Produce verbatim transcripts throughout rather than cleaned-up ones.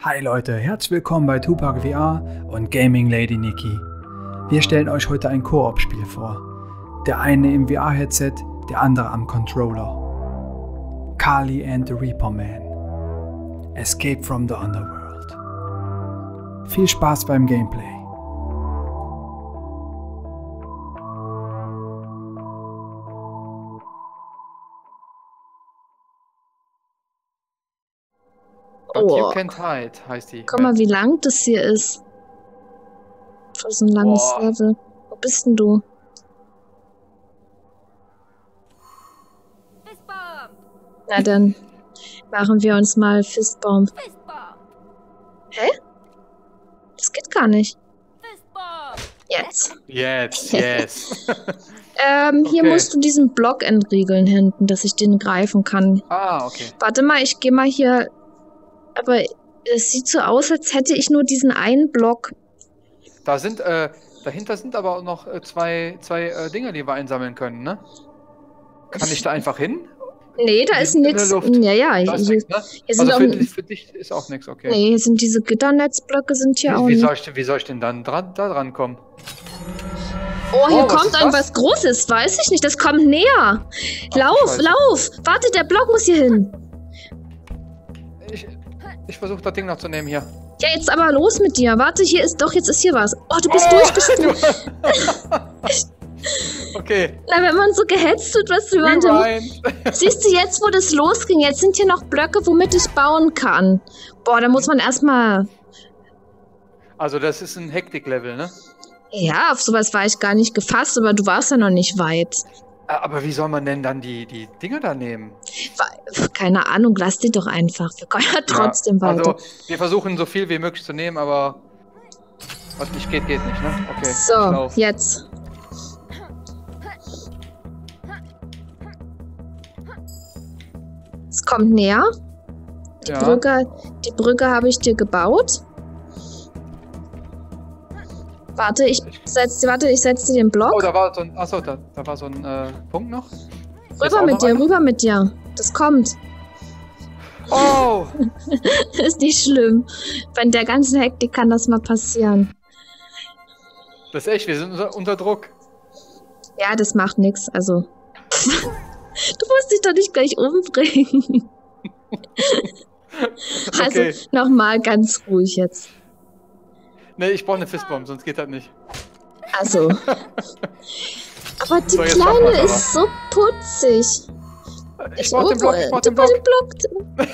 Hi Leute, herzlich willkommen bei Tupac V R und Gaming Lady Niki. Wir stellen euch heute ein Koop-Spiel vor. Der eine im V R-Headset, der andere am Controller. Kali and the Reaper Man. Escape from the Underworld. Viel Spaß beim Gameplay. But Oh. you can't hide, heißt die. Guck mal, wie lang das hier ist. Für so ein langes Boah. Level. Wo bist denn du? Fistbomb! Na dann machen wir uns mal Fistbomb. Fistbomb! Hä? Das geht gar nicht. Fistbomb! Jetzt. Jetzt, yes. Ähm, hier Okay. musst du diesen Block entriegeln hinten, dass ich den greifen kann. Ah, okay. Warte mal, ich gehe mal hier. Aber es sieht so aus, als hätte ich nur diesen einen Block. Da sind, äh, dahinter sind aber auch noch äh, zwei, zwei äh, Dinge, die wir einsammeln können, ne? Kann ich da einfach hin? Nee, da Die ist sind in nichts. der Luft. Ja, ja. Da ist Hier, nix, ne? hier sind Also auch, für, für dich ist auch nichts, okay. nee, hier sind diese Gitternetzblöcke sind hier auch Wie, wie, nicht. soll ich, wie soll ich denn dann dran, da dran kommen? Oh, hier Oh, was kommt ist ein das? was Großes, weiß ich nicht. Das kommt näher. Ach, Lauf, Scheiße. lauf. Warte, der Block muss hier hin. Ich, ich versuche das Ding noch zu nehmen hier. Ja, jetzt aber los mit dir. Warte, hier ist doch, jetzt ist hier was. Oh, du bist Oh, durchgesprungen. Okay. Na, wenn man so gehetzt wird, was du man Rewind. Siehst du jetzt, wo das losging? Jetzt sind hier noch Blöcke, womit ich bauen kann. Boah, da muss man erstmal. Also das ist ein Hektik-Level, ne? Ja, auf sowas war ich gar nicht gefasst, aber du warst ja noch nicht weit. Aber wie soll man denn dann die, die Dinger da nehmen? Wa- Keine Ahnung, lass die doch einfach. Wir kommen ja trotzdem Ja, weiter. Also, wir versuchen so viel wie möglich zu nehmen, aber was nicht geht, geht nicht, ne? Okay. ich So, lauf. jetzt. Es kommt näher. Die Ja. Brücke, die Brücke habe ich dir gebaut. Warte, ich setz, warte, ich setze dir den Block. Oh, da war so ein. Achso, da, da war so ein äh, Punkt noch. Ist rüber auch mit noch dir, einer? rüber mit dir. Das kommt. Oh! Ist nicht schlimm. Bei der ganzen Hektik kann das mal passieren. Das ist echt, wir sind unter, unter Druck. Ja, das macht nichts. Also. Du musst dich doch nicht gleich umbringen. Also, Okay. nochmal ganz ruhig jetzt. Ne, ich brauche eine Fistbomb, sonst geht das nicht. Also. Aber die So, jetzt Kleine schaffen wir's ist so putzig. Ich brauche den Oh, Block, ich brauche du den Block. brauchst den Block.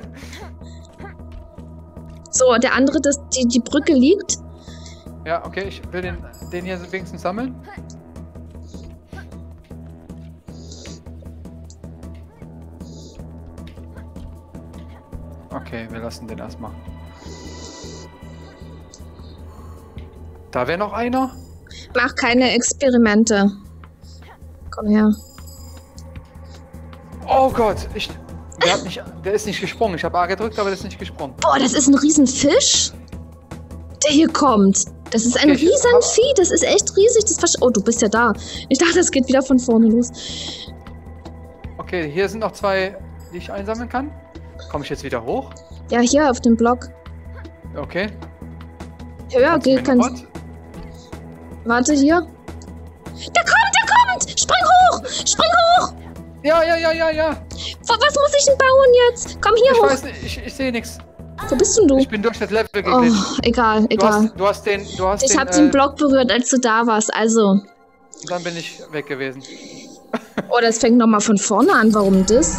So, der andere, das, die, die Brücke liegt. Ja, okay, ich will den, den hier wenigstens sammeln. Okay, wir lassen den erstmal. Da wäre noch einer. Mach keine Experimente. Komm her. Oh Gott, ich, der, hat nicht, der ist nicht gesprungen. Ich habe A gedrückt, aber der ist nicht gesprungen. Boah, das ist ein Riesenfisch, der hier kommt. Das ist ein Okay, ich- Riesenvieh. Das ist echt riesig. Das versch- oh, du bist ja da. Ich dachte, das geht wieder von vorne los. Okay, hier sind noch zwei, die ich einsammeln kann. Komme ich jetzt wieder hoch? Ja, hier auf dem Block. Okay. Höher Kannst du mir geht. noch Kannst, warte hier. Der kommt, der kommt! Spring hoch! Spring hoch! Ja, ja, ja, ja, ja. Wo, was muss ich denn bauen jetzt? Komm hier Ich hoch. weiß nicht, ich, ich sehe nichts. Wo bist denn du? Ich bin durch das Level Oh, geglitscht. egal, Du egal. hast, du hast den, du hast Ich den, hab den äh, Block berührt, als du da warst. Also. Dann bin ich weg gewesen. Oh, das fängt nochmal von vorne an. Warum das?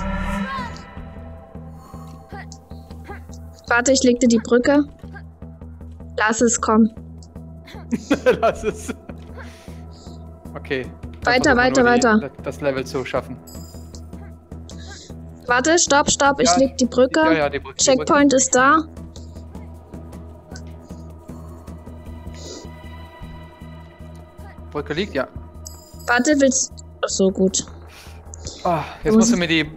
Warte, ich leg dir die Brücke. Lass es, komm. Lass es. Okay. Dann Weiter, versuchen wir weiter, nur die- weiter. Das Level zu schaffen. Warte, stopp, stopp. Ich Ja, leg die Brücke. Ja, ja, die Brücke. die Checkpoint ist da. Brücke. Brücke liegt, ja. Warte, willst. Ach so, gut. Ah, jetzt Muss musst du ich- mir die...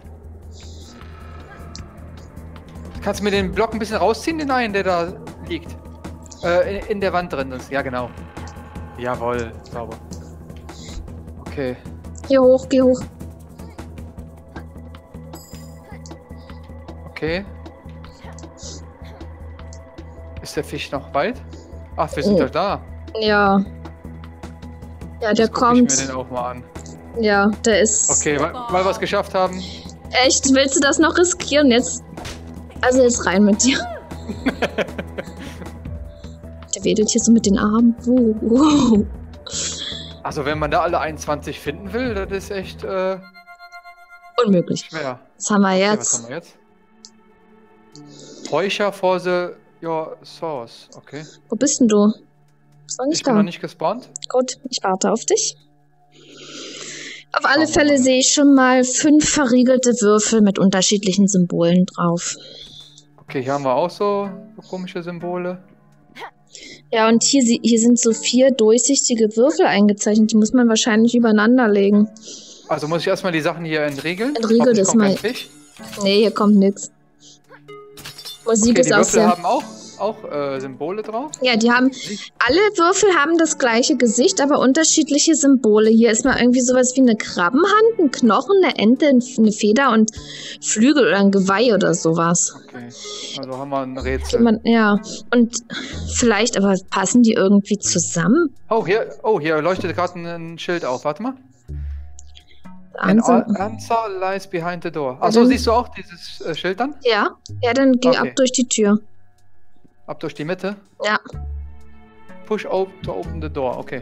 Kannst du mir den Block ein bisschen rausziehen, den einen, der da liegt? Äh, in, in der Wand drin ist. Ja, genau. Jawohl, sauber. Okay. Hier hoch, geh hoch. Okay. Ist der Fisch noch weit? Ach, wir sind Oh. doch da. Ja. Ja, der Jetzt guck kommt. ich mir den auch mal an. Ja, der ist. Okay, weil, weil wir es geschafft haben. Echt, willst du das noch riskieren? Jetzt. Also jetzt rein mit dir. Der wedelt hier so mit den Armen. Uh, uh. Also wenn man da alle einundzwanzig finden will, das ist echt äh, Unmöglich. schwer. Was haben wir Okay, was jetzt? haben wir jetzt? Räucher for the your source. Okay. Wo bist denn du? Bist noch Ich nicht bin da. noch nicht gespawnt. Gut, ich warte auf dich. Auf alle Schauen wir Fälle mal. sehe ich schon mal fünf verriegelte Würfel mit unterschiedlichen Symbolen drauf. Okay, hier haben wir auch so, so komische Symbole. Ja, und hier, sie- hier sind so vier durchsichtige Würfel eingezeichnet. Die muss man wahrscheinlich übereinander legen. Also muss ich erstmal die Sachen hier entriegeln. Entriegel Hoffentlich das kommt kein mal. Fisch. Nee, hier kommt nix. Musik Okay, ist die auch Würfel sehr... haben auch, auch äh, Symbole drauf. Ja, die haben... Alle Würfel haben das gleiche Gesicht, aber unterschiedliche Symbole. Hier ist mal irgendwie sowas wie eine Krabbenhand, ein Knochen, eine Ente, eine Feder und Flügel oder ein Geweih oder sowas. Okay, also haben wir ein Rätsel. Man, ja, und vielleicht, aber passen die irgendwie zusammen? Oh, hier, oh, hier leuchtet gerade ein, ein Schild auf. Warte mal. An Ansonsten- answer lies behind the door. Achso, dann- siehst du auch dieses äh, Schild dann? Ja, ja, dann geh Okay. ab durch die Tür. Ab durch die Mitte? Ja. Push op to open the door, okay.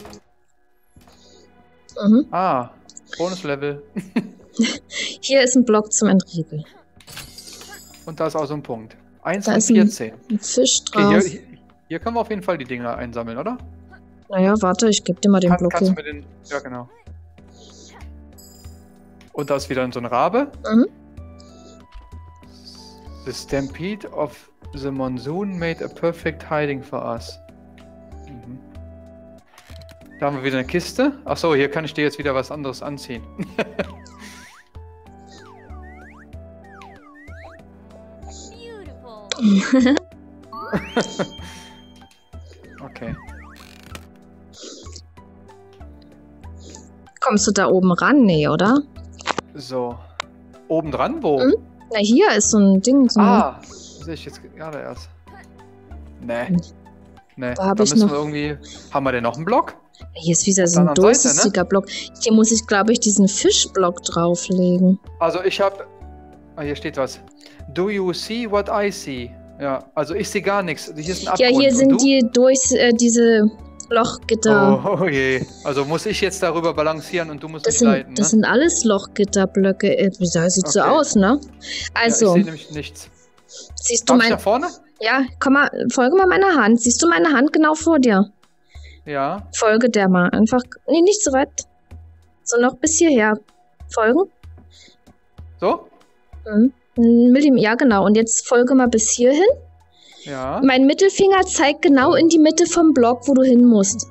Mhm. Ah, Bonuslevel. Hier ist ein Block zum Entriegeln. Und da ist auch so ein Punkt. eins Da von ist ein- vierzehn. Ein Fisch Okay, drauf. hier, hier, hier können wir auf jeden Fall die Dinger einsammeln, oder? Naja, warte, ich gebe dir mal den Kann, Block kannst du hier. mir den... Ja, genau. Und da ist wieder so ein Rabe. Mhm. The stampede of the monsoon made a perfect hiding for us. Mhm. Da haben wir wieder eine Kiste. Achso, hier kann ich dir jetzt wieder was anderes anziehen. Beautiful. Okay. Kommst du da oben ran? Nee, oder? So. Oben dran? Wo? Mhm. Na, hier ist so ein Ding. So Ah, sehe ich jetzt gerade erst. Nee. Hm. Nee, Da hab da ich müssen noch- wir irgendwie... Haben wir denn noch einen Block? Hier ist wieder Auf so der ein anderen Seite, ne? durchsichtiger Block. Hier muss ich, glaube ich, diesen Fischblock drauflegen. Also ich habe... Ah, hier steht was. Do you see what I see? Ja, also ich sehe gar nichts. Hier ist ein Abgrund. Ja, hier Und sind du? die durch äh, diese Lochgitter. Oh, oh je. Also muss ich jetzt darüber balancieren und du musst das mich sind, leiten, das ne? sind alles Lochgitterblöcke. Äh, Wie sah- sieht so Okay. aus, ne? Ja, ich Also, sehe nämlich nichts. siehst du Darf ich mein. nach vorne? Ja, komm mal, folge mal meiner Hand. Siehst du meine Hand genau vor dir? Ja. Folge der mal. Einfach. Nee, nicht so weit. So noch bis hierher. Folgen? So? Mhm. Ein Millim- Ja, genau. Und jetzt folge mal bis hierhin. Ja. Mein Mittelfinger zeigt genau in die Mitte vom Block, wo du hin musst.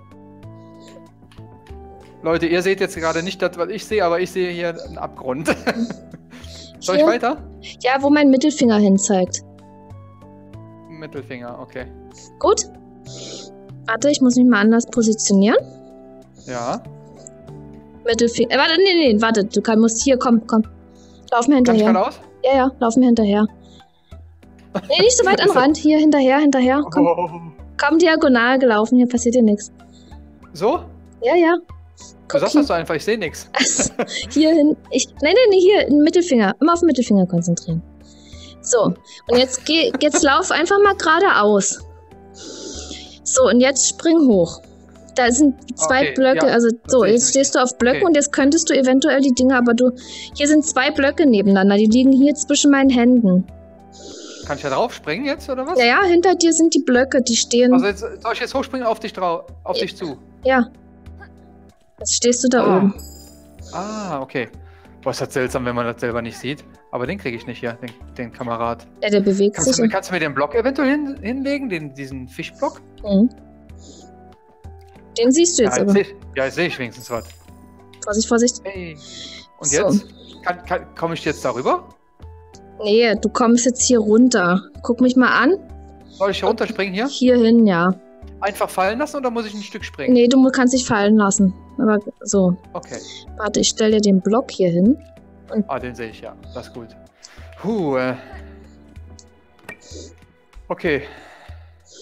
Leute, ihr seht jetzt gerade nicht das, was ich sehe, aber ich sehe hier einen Abgrund. Soll ich Hier? weiter? Ja, wo mein Mittelfinger hin zeigt. Mittelfinger, okay. Gut? Warte, ich muss mich mal anders positionieren. Ja. Mittelfinger. Äh, warte, nee, nee, warte. Du kann, musst hier, komm, komm. Lauf mir Kann ich hinterher. geradeaus? Ja, ja, lauf mir hinterher. Nee, nicht so weit an den Rand. Hier, hinterher, hinterher. Komm, Oh. komm diagonal gelaufen. Hier passiert dir nichts. So? Ja, ja. Du Guck sagst hier. das so einfach, ich sehe nichts. Hier hin. Ich, nein, nein, nee, hier, den Mittelfinger. Immer auf den Mittelfinger konzentrieren. So, und jetzt geh, jetzt lauf einfach mal geradeaus. So, und jetzt spring hoch. Da sind zwei Okay, Blöcke, ja, also das so, sehe ich jetzt nämlich. stehst du auf Blöcken Okay. und jetzt könntest du eventuell die Dinge, aber du, hier sind zwei Blöcke nebeneinander, die liegen hier zwischen meinen Händen. Kann ich da drauf springen jetzt, oder was? Ja, ja, hinter dir sind die Blöcke, die stehen, Also jetzt, soll ich jetzt hochspringen auf dich drauf, auf dich zu? ja. Jetzt stehst du da ah. oben. Ah, okay. Boah, ist das seltsam, wenn man das selber nicht sieht. Aber den kriege ich nicht hier, den, den Kamerad. Ja, der bewegt Kannst sich. du, mir- und- kannst du mir den Block eventuell hin, hinlegen, den, diesen Fischblock? Mhm. Den siehst du jetzt ja, aber. seh ich, ja, jetzt sehe ich wenigstens was. Vorsicht, Vorsicht. Hey. Und So. jetzt? Kann, kann, komme ich jetzt darüber? Nee, du kommst jetzt hier runter. Guck mich mal an. Soll ich hier runterspringen hier? Hier hin, ja. Einfach fallen lassen oder muss ich ein Stück springen? Nee, du mu- kannst dich fallen lassen. Aber so. Okay. Warte, ich stelle dir den Block hier hin. Ah, den sehe ich, ja. Das ist gut. Puh, äh. Okay.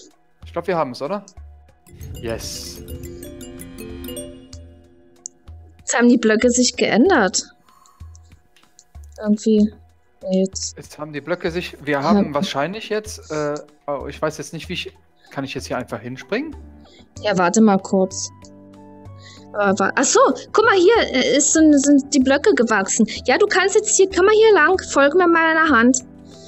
glaube, wir haben es, oder? Yes. Jetzt haben die Blöcke sich geändert. Irgendwie. Jetzt. Jetzt haben die Blöcke sich... Wir haben ja. wahrscheinlich jetzt... Äh, oh, ich weiß jetzt nicht, wie ich... Kann ich jetzt hier einfach hinspringen? Ja, warte mal kurz. Aber, achso, guck mal, hier ist, sind, sind die Blöcke gewachsen. Ja, du kannst jetzt hier... Komm mal hier lang. Folge mir meiner Hand.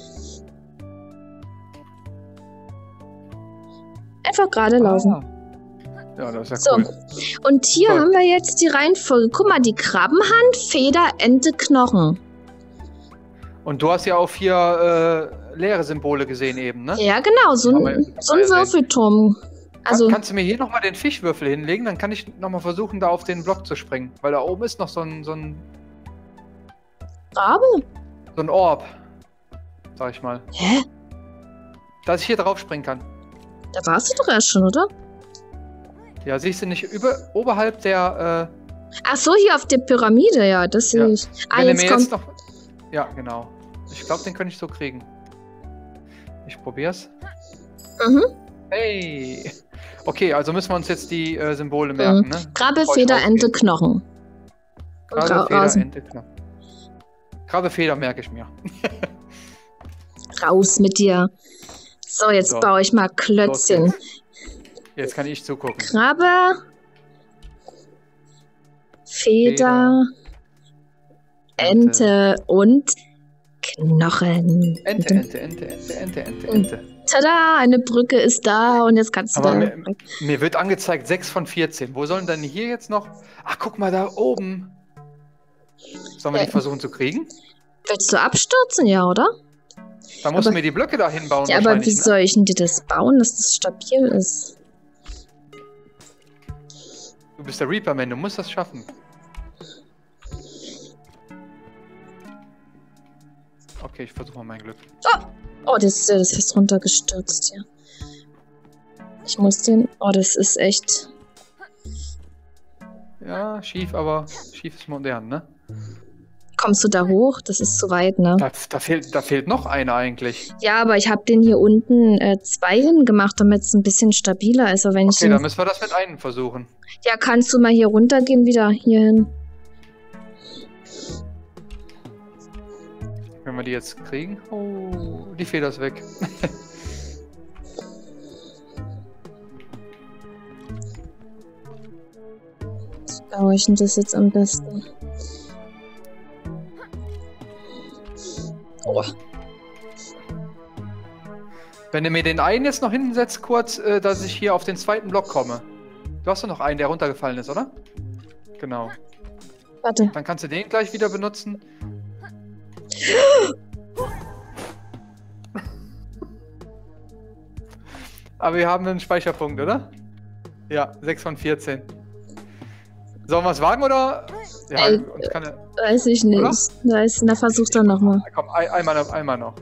Einfach gerade laufen. Ah. Ja, das ist ja so. cool. Und hier Toll. haben wir jetzt die Reihenfolge. Guck mal, die Krabbenhand, Feder, Ente, Knochen. Und du hast ja auch vier äh, leere Symbole gesehen eben, ne? Ja, genau, so ein, so ein Würfelturm. Also, Kann, kannst du mir hier nochmal den Fischwürfel hinlegen? Dann kann ich nochmal versuchen, da auf den Block zu springen. Weil da oben ist noch so ein... So ein, Rabe? so ein Orb. Sag ich mal. Hä? Dass ich hier drauf springen kann. Da warst du doch erst schon, oder? Ja, siehst du nicht über, oberhalb der... Äh, Ach so, hier auf der Pyramide, ja, das sehe Ja. ich. Ah, wenn er jetzt mir kommt... jetzt noch... Ja, genau. Ich glaube, den könnte ich so kriegen. Ich probier's. Mhm. Hey! Okay, also müssen wir uns jetzt die äh, Symbole merken, Mhm. ne? Krabbe, Bevor ich Feder, rausgehe. Ente, Knochen. Und Krabbe, ra Feder, Rasen. Ente, Knochen. Krabbe, Feder merke ich mir. Raus mit dir. So, jetzt So. baue ich mal Klötzchen. Los Jetzt kann ich zugucken. Krabbe, Feder, Ente und Knochen. Ente, Ente, Ente, Ente, Ente, Ente, Ente. Tada, eine Brücke ist da und jetzt kannst du Aber da... mir, mir wird angezeigt sechs von vierzehn. Wo sollen denn hier jetzt noch... Ach, guck mal da oben. Sollen wir Ja. die versuchen zu kriegen? Willst du abstürzen, ja, oder? Da musst du Aber- mir die Blöcke da hinbauen Ja, aber wie wahrscheinlich, ne? soll ich denn dir das bauen, dass das stabil ist? Du bist der Reaper-Man, du musst das schaffen. Okay, ich versuche mal mein Glück. Oh, das, das ist fast runtergestürzt, ja. Ich muss den... Oh, das ist echt... Ja, schief, aber schief ist modern, ne? Kommst du da hoch? Das ist zu weit, ne? Da, da, fehlt, da fehlt noch einer eigentlich. Ja, aber ich habe den hier unten äh, zwei hingemacht, damit es ein bisschen stabiler ist. Aber wenn ich Okay, den... dann müssen wir das mit einem versuchen. Ja, kannst du mal hier runtergehen, wieder hier hin? Wenn wir die jetzt kriegen. Oh, die Feder ist weg. Wie baue ich denn das jetzt am besten? Oh. Wenn du mir den einen jetzt noch hinsetzt, kurz, äh, dass ich hier auf den zweiten Block komme. Du hast doch noch einen, der runtergefallen ist, oder? Genau. Warte. Dann kannst du den gleich wieder benutzen. Aber wir haben einen Speicherpunkt, oder? Ja, sechs von vierzehn. Sollen wir es wagen, oder? Ja, Ey, uns kann er... Weiß ich nicht. Oder? Weiß, na, versuch doch nochmal. Komm, ein, einmal, noch, einmal noch.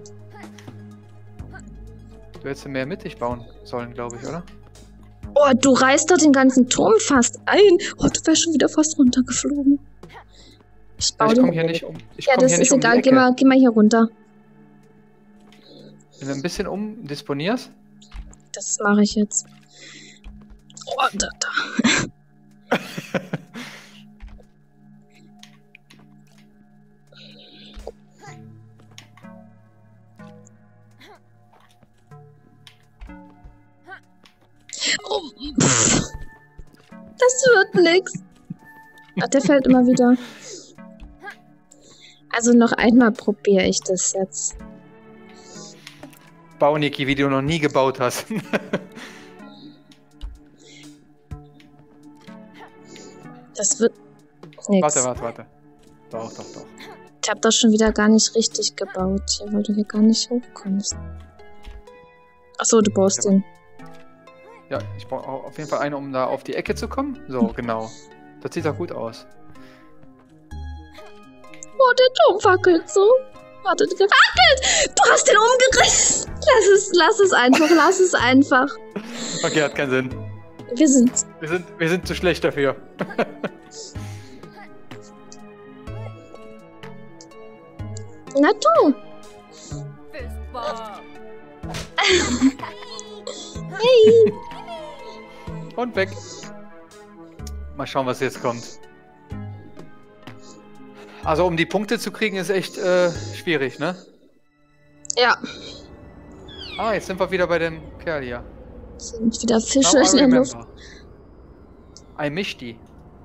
Du hättest mehr mittig bauen sollen, glaube ich, oder? Oh, du reißt doch den ganzen Turm fast ein. Oh, du wärst schon wieder fast runtergeflogen. Ich Ja, baue ich den... komme hier nicht um. Ich Ja, komm das hier ist nicht um die egal. Geh Ecke. mal, geh mal hier runter. Wenn du ein bisschen umdisponierst. Das mache ich jetzt. Oh, da, da. Oh, pff. Das wird nix. Ach, der fällt immer wieder. Also noch einmal probiere ich das jetzt. Bau, Niki, wie du noch nie gebaut hast. Das wird nix. Warte, warte, warte. Doch, doch, doch. Ich habe das schon wieder gar nicht richtig gebaut, hier, weil du hier gar nicht hochkommst. Achso, du baust Ja. den. Ja, ich brauche auf jeden Fall eine, um da auf die Ecke zu kommen. So, genau. Das sieht doch gut aus. Oh, der Turm wackelt so. Warte, der wackelt! Du hast den umgerissen! Lass es, lass es einfach, lass es einfach. Okay, hat keinen Sinn. Wir sind... Wir sind, wir sind zu schlecht dafür. Na du! Hey! Und weg. Mal schauen, was jetzt kommt. Also um die Punkte zu kriegen, ist echt äh, schwierig, ne? Ja. Ah, jetzt sind wir wieder bei dem Kerl hier. Sind wieder Now Fische I in der Luft. remember. I misch die.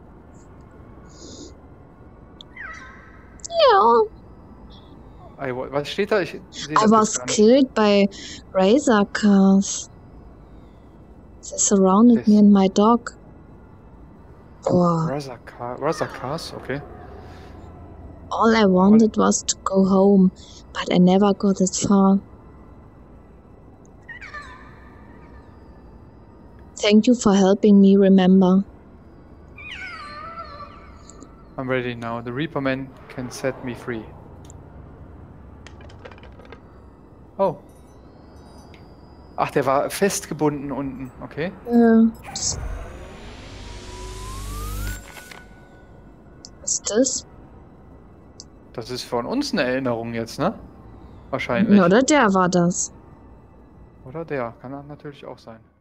Ja. I, wa- was steht da? Ich sehe I das was jetzt gar nicht. killed by razor cars. They surrounded me and my dog. Boah. Razaka- Razakars, okay. All I wanted was to go home, but I never got it far. Thank you for helping me remember. I'm ready now. The Reaper Man can set me free. Oh. Ach, der war festgebunden unten, okay. Ja. das- Was ist das? Das ist von uns eine Erinnerung jetzt, ne? Wahrscheinlich. Oder der war das. Oder der, kann natürlich auch sein.